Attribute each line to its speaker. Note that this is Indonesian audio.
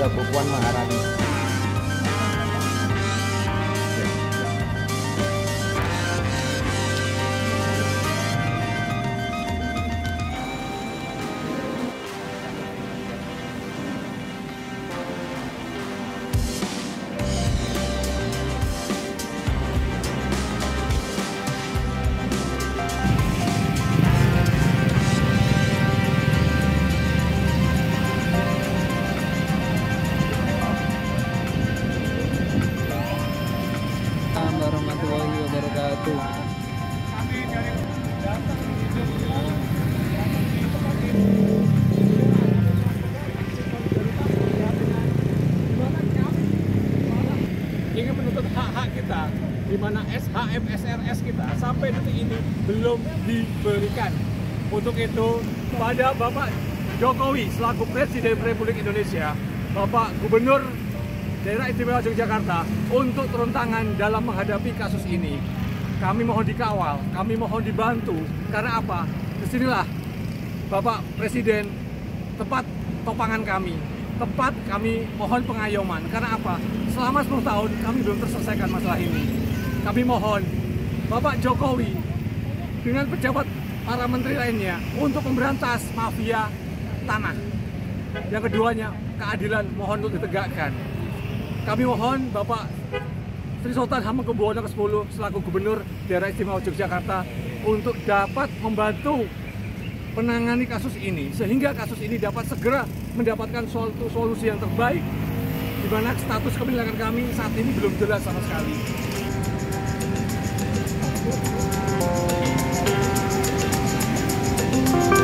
Speaker 1: keluarga Bu Puan Maharani.
Speaker 2: Warahmatullahi wabarakatuh.
Speaker 3: Ingin menuntut hak-hak kita, di mana SHM SRS kita sampai detik ini belum diberikan. Untuk itu, pada Bapak Jokowi selaku Presiden Republik Indonesia, Bapak Gubernur Daerah Istimewa Yogyakarta, untuk turun tangan dalam menghadapi kasus ini. Kami mohon dikawal, kami mohon dibantu. Karena apa? Disinilah Bapak Presiden tepat topangan kami, tepat kami mohon pengayoman. Karena apa? Selama 10 tahun kami belum terselesaikan masalah ini. Kami mohon Bapak Jokowi dengan pejabat para menteri lainnya untuk memberantas mafia tanah. Yang keduanya, keadilan mohon untuk ditegakkan. Kami mohon Bapak Sri Sultan Hamengkubuwono ke-10 selaku Gubernur Daerah Istimewa Yogyakarta untuk dapat membantu menangani kasus ini, sehingga kasus ini dapat segera mendapatkan suatu solusi yang terbaik, di mana status kepemilikan kami saat ini belum jelas sama sekali.